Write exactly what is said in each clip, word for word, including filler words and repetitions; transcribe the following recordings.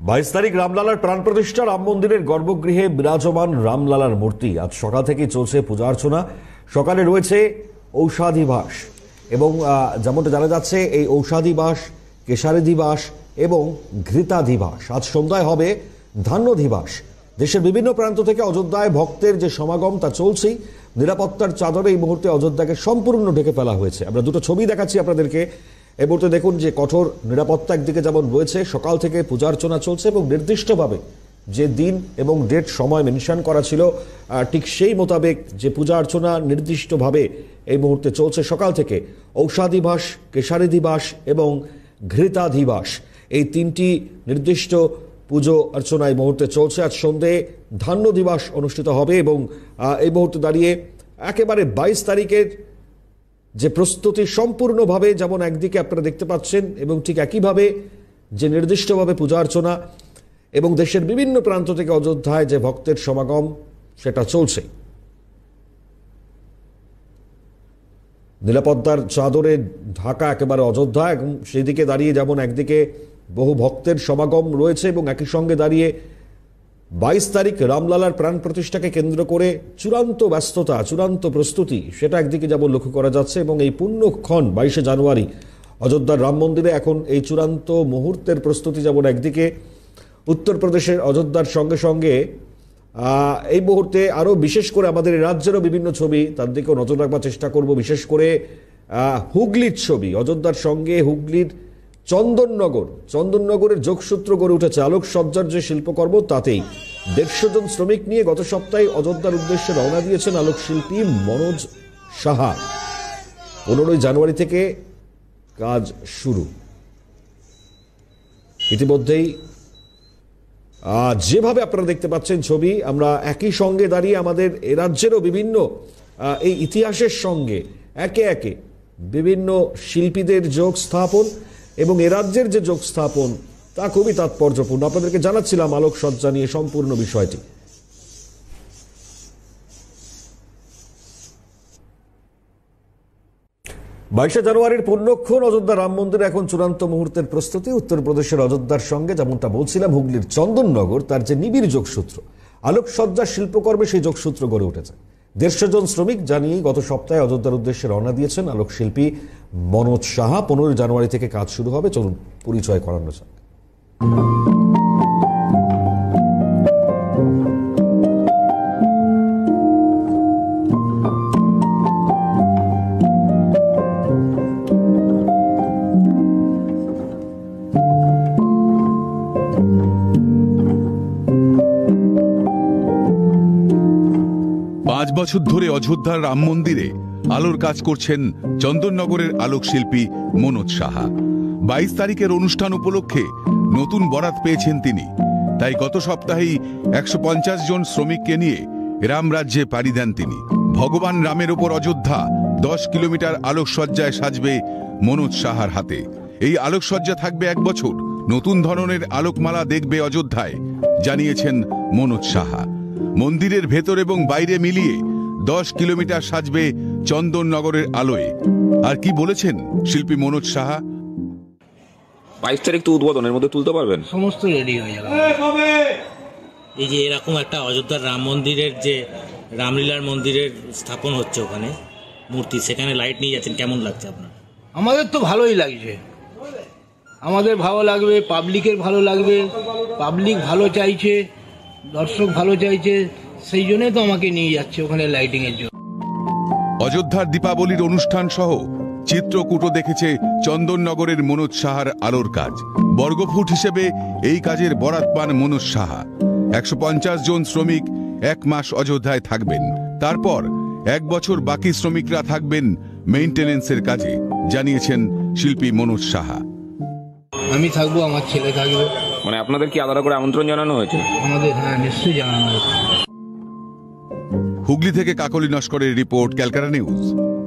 বাইশ তারিখ রামলালার প্রাণ প্রতিষ্ঠা। রাম মন্দিরের গর্ভগৃহে বিরাজমান রামলালার মূর্তি। আজ সকাল থেকেই চলছে পূজা অর্চনা। সকালে রয়েছে ঔষাধিবাস এবং যেমনটা জানা যাচ্ছে এই ঔষাধিবাস, কেশারিধিবাস এবং ঘৃতাধিবাস। আজ সন্ধ্যায় হবে ধান্যধিবাস। দেশের বিভিন্ন প্রান্ত থেকে অযোধ্যায় ভক্তের যে সমাগম তা চলছেই। নিরাপত্তার চাদরে এই মুহূর্তে অযোধ্যাকে সম্পূর্ণ ঢেকে ফেলা হয়েছে। আমরা দুটো ছবি দেখাচ্ছি আপনাদেরকে। এই মুহূর্তে দেখুন যে কঠোর নিরাপত্তা একদিকে যেমন রয়েছে, সকাল থেকে পূজা অর্চনা চলছে এবং নির্দিষ্টভাবে যে দিন এবং ডেট সময় মেনশন করা ছিল ঠিক সেই মোতাবেক যে পূজা অর্চনা নির্দিষ্টভাবে এই মুহূর্তে চলছে সকাল থেকে। ঔষাধিবাস, কেশারিধিবাস এবং ঘৃতাধিবাস, এই তিনটি নির্দিষ্ট পুজো অর্চনা এই মুহূর্তে চলছে। আজ সন্ধে ধান্যধিবাস অনুষ্ঠিত হবে এবং এই মুহূর্তে দাঁড়িয়ে একেবারে বাইশ তারিখের যে প্রস্তুতি সম্পূর্ণভাবে যেমন একদিকে আপনারা দেখতে পাচ্ছেন এবং ঠিক একইভাবে যে নির্দিষ্টভাবে পূজা অর্চনা এবং দেশের বিভিন্ন প্রান্ত থেকে অযোধ্যায় যে ভক্তের সমাগম সেটা চলছে। নিরাপত্তার চাদরে ঢাকা একেবারে অযোধ্যা এবং সেই দিকে দাঁড়িয়ে যেমন একদিকে বহু ভক্তের সমাগম রয়েছে এবং একই সঙ্গে দাঁড়িয়ে বাইশ তারিখ রামলালার প্রাণ প্রতিষ্ঠাকে কেন্দ্র করে চূড়ান্ত ব্যস্ততা, চূড়ান্ত প্রস্তুতি সেটা একদিকে যেমন লক্ষ্য করা যাচ্ছে। এবং এই পুণ্যক্ষণ বাইশে জানুয়ারি অযোধ্যার রাম মন্দিরে এখন এই চূড়ান্ত মুহূর্তের প্রস্তুতি যেমন একদিকে, উত্তরপ্রদেশের অযোধ্যার সঙ্গে সঙ্গে এই মুহূর্তে আরও বিশেষ করে আমাদের রাজ্যেরও বিভিন্ন ছবি তার দিকেও নজর রাখবার চেষ্টা করব। বিশেষ করে হুগলির ছবি, অযোধ্যার সঙ্গে হুগলির চন্দননগর, চন্দননগরের যোগসূত্র গড়ে উঠেছে আলোকসজ্জার যে শিল্পকর্ম তাতেই। দেড়শো জন শ্রমিক নিয়ে গত সপ্তাহে অযোধ্যার উদ্দেশ্যে রওনা দিয়েছেন আলোকশিল্পী মনোজ সাহা। পনেরোই জানুয়ারি থেকে কাজ শুরু। ইতিমধ্যেই যেভাবে আপনারা দেখতে পাচ্ছেন ছবি, আমরা একই সঙ্গে দাঁড়িয়ে আমাদের এ রাজ্যেরও বিভিন্ন এই ইতিহাসের সঙ্গে একে একে বিভিন্ন শিল্পীদের যোগ স্থাপন এবং এ রাজ্যের যে যোগ স্থাপন তা খুবই তাৎপর্যপূর্ণ। আপনাদেরকে জানাচ্ছিলাম আলোকসজ্জা নিয়ে সম্পূর্ণ বিষয়টি। বাইশে জানুয়ারির পুণ্যক্ষণ অযোধ্যা রাম মন্দিরে এখন চূড়ান্ত মুহূর্তের প্রস্তুতি। উত্তরপ্রদেশের অযোধ্যার সঙ্গে যেমনটা বলছিলাম হুগলির চন্দননগর তার যে নিবিড় যোগসূত্র, আলোকসজ্জার শিল্পকর্মে সেই যোগসূত্র গড়ে উঠেছে। দেড়শো জন শ্রমিক জানিয়ে গত সপ্তাহে অযোধ্যার উদ্দেশ্যে রওনা দিয়েছেন আলোকশিল্পী মনোজ সাহা। পনেরোই জানুয়ারি থেকে কাজ শুরু হবে। চলুন পরিচয় করানো যাক। পাঁচ বছর ধরে অযোধ্যার রাম মন্দিরে আলোর কাজ করছেন চন্দননগরের আলোকশিল্পী মনোজ সাহা। বাইশ তারিখের অনুষ্ঠান উপলক্ষে নতুন বরাত পেয়েছেন তিনি। তাই গত সপ্তাহেই একশো পঞ্চাশ জন শ্রমিককে নিয়ে রামরাজ্যে পাড়ি দেন তিনি। ভগবান রামের ওপর অযোধ্যা দশ কিলোমিটার আলোকসজ্জায় সাজবে মনোজ সাহার হাতে। এই আলোকসজ্জা থাকবে এক বছর। নতুন ধরনের আলোকমালা দেখবে অযোধ্যায়, জানিয়েছেন মনোজ সাহা। মন্দিরের ভেতর এবং বাইরে মিলিয়ে দশ কিলোমিটার সাজবে চন্দননগরের আলোয়। আর কি বলেছেন শিল্পী মনোজ সাহা? বাইশ তারিখ তো উদ্বোধনের মধ্যে তুলতে পারবেন? সমস্ত রেডি হয়ে যাবে। এই যে এরকম একটা অযোধ্যার রাম মন্দিরের যে রামলীলার মন্দিরের স্থাপন হচ্ছে ওখানে মূর্তি, সেখানে লাইট নিয়ে যাচ্ছেন, কেমন লাগছে আপনার? আমাদের তো ভালোই লাগছে। আমাদের ভালো লাগবে, পাবলিকের ভালো লাগবে। পাবলিক ভালো চাইছে, দর্শক ভালো চাইছে, সেই জন্যই তো আমাকে নিয়ে যাচ্ছে ওখানে লাইটিং এর জন্য। অযোধ্যার দীপাবলির অনুষ্ঠান সহ চিত্রকূটও দেখেছে চন্দননগরের মনোজ সাহার আলোর কাজ। বর্গফুট হিসেবে এই কাজের বরাত পান মনোজ সাহা। একশো পঞ্চাশ জন শ্রমিক এক মাস অযোধ্যায় থাকবেন। তারপর এক বছর বাকি শ্রমিকরা থাকবেন মেইনটেনেন্সের কাজে, জানিয়েছেন শিল্পী মনোজ সাহা। আমি থাকবো, আমার ছেলে থাকবে। মানে আপনাদের কি আলাদা করে আমন্ত্রণ জানানো হয়েছে? আমাদের হ্যাঁ, নিশ্চয়ই জানানো হয়েছে। হুগলি থেকে কাকলি নস্করের রিপোর্ট, ক্যালকাটা নিউজ।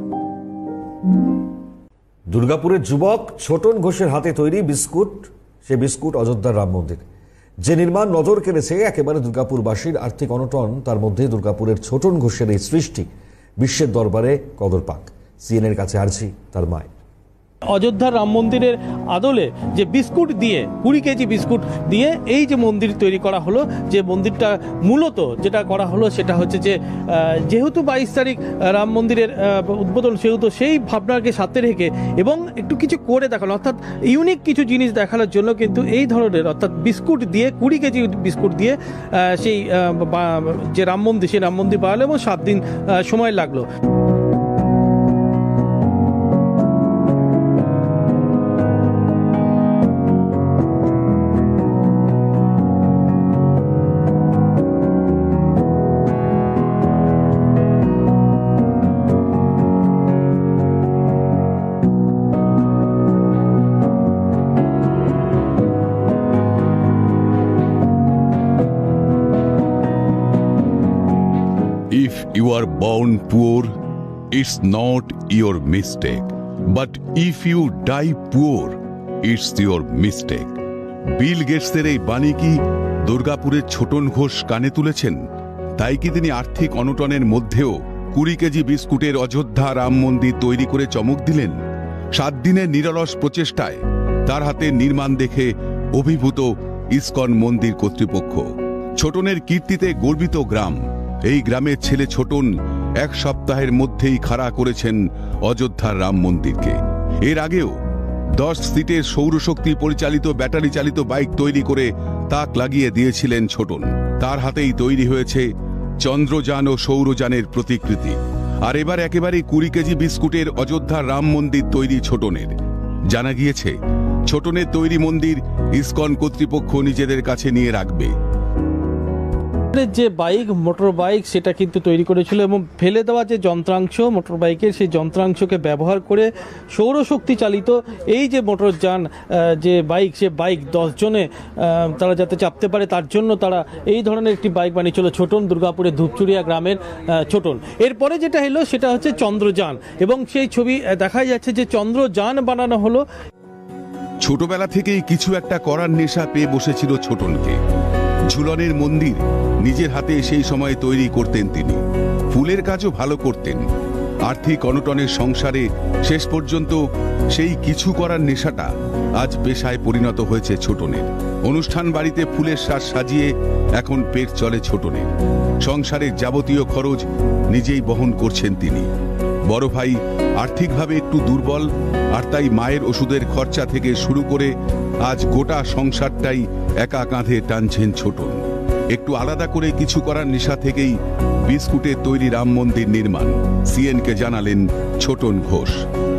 দুর্গাপুরের যুবক ছোটন ঘোষের হাতে তৈরি বিস্কুট, সে বিস্কুট অযোধ্যার রাম মন্দির যে নির্মাণ নজর কেড়েছে একেবারে দুর্গাপুরবাসীর আর্থিক অনটন। তার মধ্যে দুর্গাপুরের ছোটন ঘোষের এই সৃষ্টি বিশ্বের দরবারে কদর পাক। সিএনএর কাছে আর্জি তার মায়ের। অযোধ্যার রাম মন্দিরের আদলে যে বিস্কুট দিয়ে কুড়ি কেজি বিস্কুট দিয়ে এই যে মন্দির তৈরি করা হলো, যে মন্দিরটা মূলত যেটা করা হলো সেটা হচ্ছে যে যেহেতু বাইশ তারিখ রাম মন্দিরের উদ্বোধন, সেহেতু সেই ভাবনাকে সাথে রেখে এবং একটু কিছু করে দেখানো, অর্থাৎ ইউনিক কিছু জিনিস দেখানোর জন্য কিন্তু এই ধরনের অর্থাৎ বিস্কুট দিয়ে কুড়ি কেজি বিস্কুট দিয়ে সেই যে রাম মন্দির সেই রাম মন্দির বানালো এবং সাত দিন সময় লাগলো। If you are born poor, it's not your mistake. But if you die poor, it's your mistake. বিল গেটসের এই বাণী কি দুর্গাপুরের ছোটন ঘোষ কানে তুলেছেন? তাই কি তিনি আর্থিক অনটনের মধ্যেও কুড়ি কেজি বিস্কুটের অযোধ্যা রাম মন্দির তৈরি করে চমক দিলেন? সাত দিনের নিরলস প্রচেষ্টায় তার হাতে নির্মাণ দেখে অভিভূত ইসকন মন্দির কর্তৃপক্ষ। ছোটনের কীর্তিতে গর্বিত গ্রাম। এই গ্রামের ছেলে ছোটন এক সপ্তাহের মধ্যেই খাড়া করেছেন অযোধ্যার রাম মন্দিরকে। এর আগেও দশ সিটের সৌরশক্তি পরিচালিত ব্যাটারি চালিত বাইক তৈরি করে তাক লাগিয়ে দিয়েছিলেন ছোটন। তার হাতেই তৈরি হয়েছে চন্দ্রযান ও সৌরযানের প্রতিকৃতি। আর এবার একেবারে কুড়ি কেজি বিস্কুটের অযোধ্যার রাম মন্দির তৈরি ছোটনের। জানা গিয়েছে ছোটনের তৈরি মন্দির ইসকন কর্তৃপক্ষ নিজেদের কাছে নিয়ে রাখবে। যে বাইক মোটর বাইক সেটা কিন্তু তৈরি করেছিল এবং ফেলে দেওয়া যে যন্ত্রাংশ মোটর বাইকের, সেই যন্ত্রাংশকে ব্যবহার করে সৌরশক্তি চালিত এই যে মোটরযান যে বাইক, সে বাইক দশ জনে তারা যাতে চাপতে পারে তার জন্য তারা এই ধরনের একটি বাইক বানিয়েছিল ছোটন, দুর্গাপুরের ধূপচুরিয়া গ্রামের ছোটন। এরপরে যেটা হলো সেটা হচ্ছে চন্দ্রযান এবং সেই ছবি দেখা যাচ্ছে যে চন্দ্রযান বানানো হলো। ছোটবেলা থেকেই কিছু একটা করার নেশা পেয়ে বসেছিল ছোটনকে। ঝুলনের মন্দির নিজের হাতে সেই সময় তৈরি করতেন তিনি। ফুলের কাজও ভালো করতেন। আর্থিক অনটনের সংসারে শেষ পর্যন্ত সেই কিছু করার নেশাটা আজ পেশায় পরিণত হয়েছে ছোটনের। অনুষ্ঠান বাড়িতে ফুলের সাজ সাজিয়ে এখন পেট চলে ছোটনের। সংসারের যাবতীয় খরচ নিজেই বহন করছেন তিনি। বড় ভাই আর্থিকভাবে একটু দুর্বল, আর তাই মায়ের ওষুধের খরচা থেকে শুরু করে আজ গোটা সংসারটাই একা কাঁধে টানছেন ছোটন। একটু আলাদা করে কিছু করার নেশা থেকেই বিস্কুটের তৈরি রাম মন্দির নির্মাণ। সিএনকে জানালেন ছোটন ঘোষ।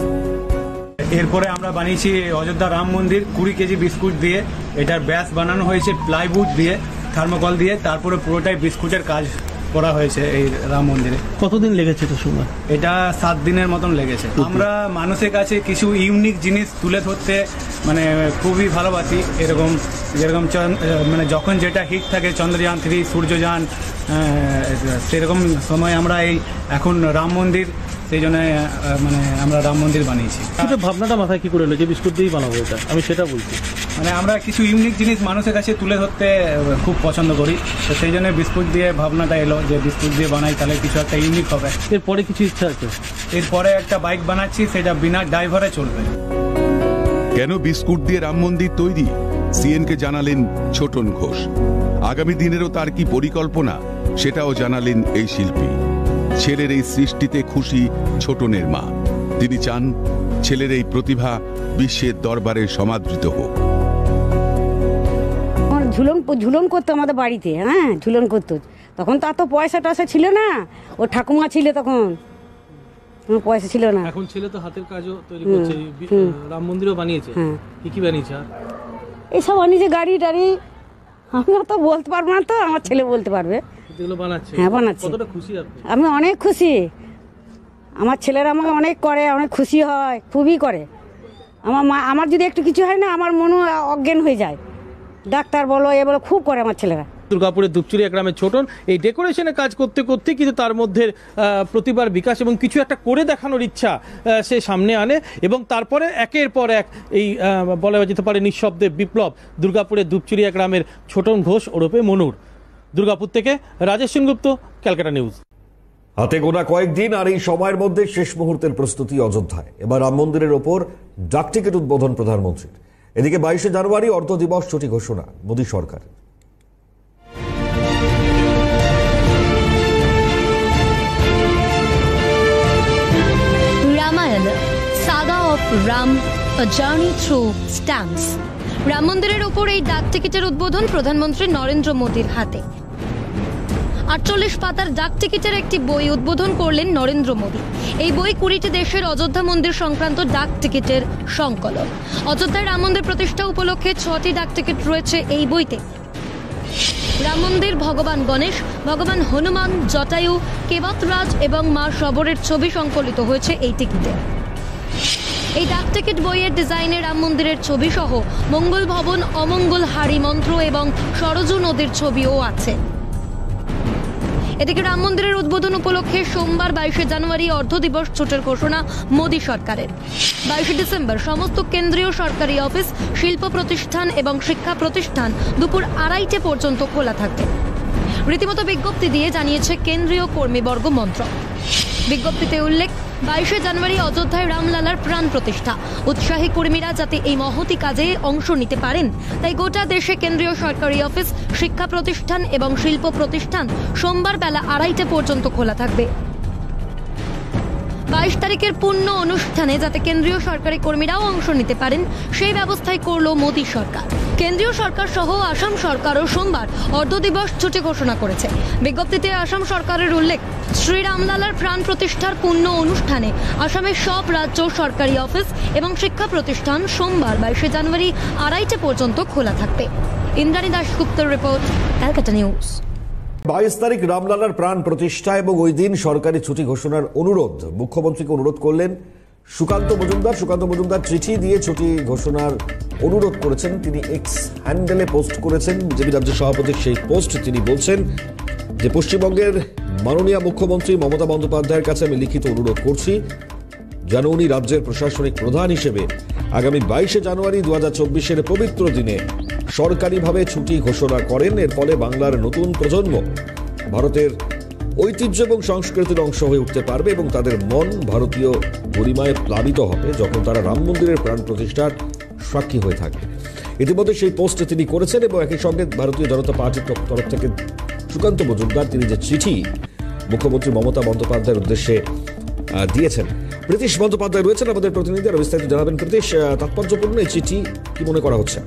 এরপরে আমরা বানিয়েছি অযোধ্যা রাম মন্দির কুড়ি কেজি বিস্কুট দিয়ে। এটার ব্যাস বানানো হয়েছে প্লাইউড দিয়ে, থার্মোকল দিয়ে, তারপরে পুরোটাই বিস্কুটের কাজ করা হয়েছে এই রাম মন্দিরে। কতদিন লেগেছে তো সময়? এটা সাত দিনের মতন লেগেছে। আমরা মানুষের কাছে কিছু ইউনিক জিনিস তুলে ধরতে মানে খুবই ভালোবাসি। এরকম যেরকম মানে যখন যেটা হিট থাকে চন্দ্রযান থ্রি, সূর্যযান, সেরকম সময় আমরা এই এখন রাম মন্দির, সেই জন্য মানে আমরা রাম মন্দির বানিয়েছি। ভাবনাটা মাথায় কি করে এলো যে বিস্কুট দিয়েই বানাবো এটা? আমি সেটা বলছি, মানে আমরা কিছু ইউনিক জিনিস মানুষের কাছে তুলে ধরতে খুব পছন্দ করি, তো সেই জন্য বিস্কুট দিয়ে ভাবনাটা এলো যে বিস্কুট দিয়ে বানাই, তাহলে কিছু একটা ইউনিক হবে। এরপরে কিছু ইচ্ছা আছে? এরপরে একটা বাইক বানাচ্ছি, সেটা বিনা ড্রাইভারে চলবে। কেন বিস্কুট দিয়ে রাম মন্দির তৈরি? সিএনকে জানালেন ছোটন ঘোষ। আগামী দিনেরও তার কি পরিকল্পনা সেটাও জানালেন এই শিল্পী। ছেলের এই সৃষ্টিতে খুশি ছোটনের মা। তিনি চান ছেলের এই প্রতিভা বিশ্বের দরবারে সমাদৃত হোক। ঝুলন ঝুলন করতো আমাদের বাড়িতে, হ্যাঁ ঝুলন করতো। তখন তো এত পয়সা টয়সা ছিল না, ও ঠাকুমা ছিল তখন, পয়সা ছিল না। এখন ছেলে তো হাতের কাজও তৈরি করছে, রাম মন্দিরও বানিয়েছে। কি কি বানিয়েছে? এইসব বানিয়েছে গাড়ি টাড়ি, আমি তো বলতে পারবো না, তো আমার ছেলে বলতে পারবে। হ্যাঁ বানাচ্ছে। আমি অনেক খুশি, আমার ছেলেরা আমাকে অনেক করে, অনেক খুশি হয়, খুবই করে। আমার মা, আমার যদি একটু কিছু হয় না আমার মনও অজ্ঞান হয়ে যায়। ডাক্তার বলো এ বলো, খুব করে আমার ছেলেরা। দুর্গাপুরের ধূপচুরিয়া গ্রামের ছোটন এই ডেকোরেশনে কাজ করতে করতে কিন্তু তার মধ্যে প্রতিভার বিকাশ এবং কিছু একটা করে দেখানোর ইচ্ছা সে সামনে আনে এবং তারপরে একের পর এক এই বলা যেতে পারে নিঃশব্দে বিপ্লব দুর্গাপুরের ধূপচুরিয়া গ্রামের ছোটন ঘোষ ওরফে মনুর। দুর্গাপুর থেকে রাজেশ সেনগুপ্ত, ক্যালকাটা নিউজ। হাতে গোনা কয়েকদিন আর এই সময়ের মধ্যে শেষ মুহূর্তের প্রস্তুতি অযোধ্যায়। এবার রাম মন্দিরের ওপর ডাকটিকিট উদ্বোধন প্রধানমন্ত্রীর। এদিকে বাইশে জানুয়ারি অর্ধ দিবস ছুটি ঘোষণা মোদী সরকার। Ramayana, Saga of Ram, a journey through stamps. Ram মন্দিরের ওপর এই ডাক টিকিটের উদ্বোধন প্রধানমন্ত্রী নরেন্দ্র মোদীর হাতে। আটচল্লিশ পাতার ডাক টিকিটের একটি বই উদ্বোধন করলেন নরেন্দ্র মোদী। এই বই কুড়িটি দেশের অযোধ্যা মন্দির সংক্রান্ত ডাক টিকিটের সংকলন। অযোধ্যায় রাম মন্দির প্রতিষ্ঠা উপলক্ষে ছটি ডাক টিকিট রয়েছে এই বইতে। রাম মন্দির, ভগবান গণেশ, ভগবান হনুমান, জটায়ু, কেবতরাজ এবং মা সবরের ছবি সংকলিত হয়েছে এই টিকিটে। এই ডাক টিকিট বইয়ের ডিজাইনে রাম মন্দিরের ছবি সহ মঙ্গল ভবন, অমঙ্গল হারি মন্ত্র এবং সরজু নদীর ছবিও আছে। এদিকে রাম মন্দিরের উদ্বোধন উপলক্ষে সোমবার বাইশে জানুয়ারি অর্ধ দিবস ছুটির ঘোষণা মোদী সরকারের। বাইশে ডিসেম্বর সমস্ত কেন্দ্রীয় সরকারি অফিস, শিল্প প্রতিষ্ঠান এবং শিক্ষা প্রতিষ্ঠান দুপুর আড়াইটে পর্যন্ত খোলা থাকবে। রীতিমতো বিজ্ঞপ্তি দিয়ে জানিয়েছে কেন্দ্রীয় কর্মীবর্গ মন্ত্রক। বিজ্ঞপ্তিতে উল্লেখ, বাইশে জানুয়ারি অযোধ্যায় রামলালার প্রাণ প্রতিষ্ঠা। উৎসাহী কর্মীরা যাতে এই মহতি কাজে অংশ নিতে পারেন, তাই গোটা দেশে কেন্দ্রীয় সরকারি অফিস, শিক্ষা প্রতিষ্ঠান এবং শিল্প প্রতিষ্ঠান সোমবার বেলা আড়াইটে পর্যন্ত খোলা থাকবে। বাইশ তারিখের পূর্ণ অনুষ্ঠানে যাতে কেন্দ্রীয় সরকারি কর্মীরাও অংশ নিতে পারেন, সেই ব্যবস্থাই করল মোদী সরকার। কেন্দ্রীয় সরকার সহ আসাম সরকারও সোমবার অর্ধ দিবস ছুটি ঘোষণা করেছে। বিজ্ঞপ্তিতে আসাম সরকারের উল্লেখ, শ্রী রামলালার প্রাণ প্রতিষ্ঠার পূর্ণ অনুষ্ঠানে আসামের সব রাজ্য সরকারি অফিস এবং শিক্ষা প্রতিষ্ঠান সোমবার বাইশে জানুয়ারি আড়াইটে পর্যন্ত খোলা থাকবে। ইন্দ্রাণী দাশগুপ্তের রিপোর্ট, ক্যালকাটা নিউজ। বাইশ তারিখ রামলালার প্রাণ প্রতিষ্ঠা এবং ওই দিন সরকারি ছুটি ঘোষণার অনুরোধ মুখ্যমন্ত্রীকে অনুরোধ করলেন সুকান্ত মজুমদার। সুকান্ত মজুমদার চিঠি দিয়ে ছুটি ঘোষণার অনুরোধ করেছেন। তিনি এক্স হ্যান্ডেলে পোস্ট করেছেন বিজেপি রাজ্য সভাপতির সেই পোস্ট। তিনি বলছেন যে পশ্চিমবঙ্গের মাননীয় মুখ্যমন্ত্রী মমতা বন্দ্যোপাধ্যায়ের কাছে আমি লিখিত অনুরোধ করছি যেন উনি রাজ্যের প্রশাসনিক প্রধান হিসেবে আগামী বাইশে জানুয়ারি দু হাজার চব্বিশের পবিত্র দিনে সরকারিভাবে ছুটি ঘোষণা করেন। এর ফলে বাংলার নতুন প্রজন্ম ভারতের ঐতিহ্য এবং সংস্কৃতির অংশ হয়ে উঠতে পারবে এবং তাদের মন ভারতীয় গরিমায় প্লাবিত হবে যখন তারা রাম মন্দিরের প্রাণ প্রতিষ্ঠার সাক্ষী হয়ে থাকবে। ইতিমধ্যে সেই পোস্ট তিনি করেছেন এবং একই সঙ্গে ভারতীয় জনতা পার্টির তরফ থেকে সুকান্ত মজুমদার তিনি যে চিঠি মুখ্যমন্ত্রী মমতা বন্দ্যোপাধ্যায়ের উদ্দেশ্যে দিয়েছেন। প্রীতিশ বন্দ্যোপাধ্যায় রয়েছেন আমাদের প্রতিনিধি, আর বিস্তারিত জানাবেন। প্রীতিশ, তাৎপর্যপূর্ণ এই চিঠি কি মনে করা হচ্ছে?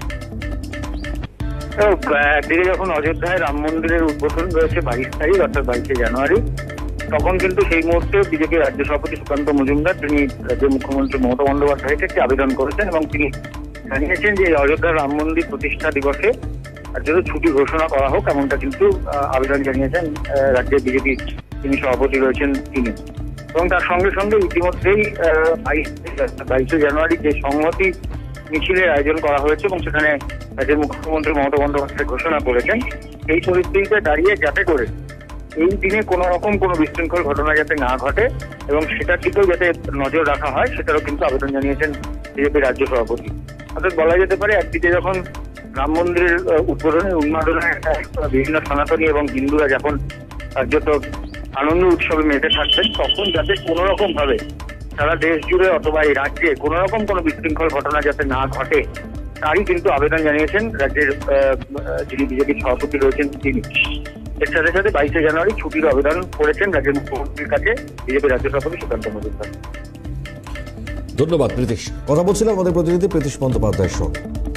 একদিকে যখন অযোধ্যায় রাম মন্দিরের উদ্বোধন রয়েছে বাইশ তারিখ অর্থাৎ বাইশে জানুয়ারি, তখন কিন্তু সেই মুহূর্তে বিজেপি রাজ্য সভাপতি সুকান্ত মজুমদার তিনি রাজ্যের মুখ্যমন্ত্রী মমতা বন্দ্যোপাধ্যায়কে একটি আবেদন করেছেন এবং তিনি জানিয়েছেন যে অযোধ্যার রাম মন্দির প্রতিষ্ঠা দিবসে রাজ্যের ছুটি ঘোষণা করা হোক, এমনটা কিন্তু আবেদন জানিয়েছেন রাজ্যের বিজেপি যিনি সভাপতি রয়েছেন তিনি। এবং তার সঙ্গে সঙ্গে ইতিমধ্যেই বাইশে জানুয়ারি যে সংহতি মিছিলের আয়োজন করা হয়েছে এবং সেখানে রাজ্যের মুখ্যমন্ত্রী মমতা বন্দ্যোপাধ্যায় ঘোষণা করেছেন, এই পরিস্থিতিতে দাঁড়িয়ে যাতে করে এই দিনে কোনো রকম কোনো বিশৃঙ্খল ঘটনা যাতে না ঘটে এবং সেটার দিকেও যাতে নজর রাখা হয় সেটারও কিন্তু আবেদন জানিয়েছেন বিজেপি রাজ্য সভাপতি। অর্থাৎ বলা যেতে পারে একদিকে যখন রাম মন্দিরের উদ্বোধনের উন্মাদনায় বিভিন্ন সনাতনী এবং হিন্দুরা যখন রাজ্যত আনন্দ উৎসবে মেতে থাকবেন, তখন যাতে কোনো রকম ভাবে সারা দেশ জুড়ে অথবা এই রাজ্যে কোনো রকম কোনো বিশৃঙ্খল ঘটনা যাতে না ঘটে তারই কিন্তু আবেদন জানিয়েছেন রাজ্যের যিনি বিজেপির সভাপতি রয়েছেন তিনি। এর সাথে সাথে বাইশে জানুয়ারি ছুটির আবেদন করেছেন রাজ্যের মুখ্যমন্ত্রীর কাছে বিজেপি রাজ্য সভাপতি সুকান্ত মজুমদার। ধন্যবাদ প্রীতিশ। কথা বলছিলাম আমাদের প্রতিনিধি প্রীতিশ বন্দ্যোপাধ্যায়ের সঙ্গে।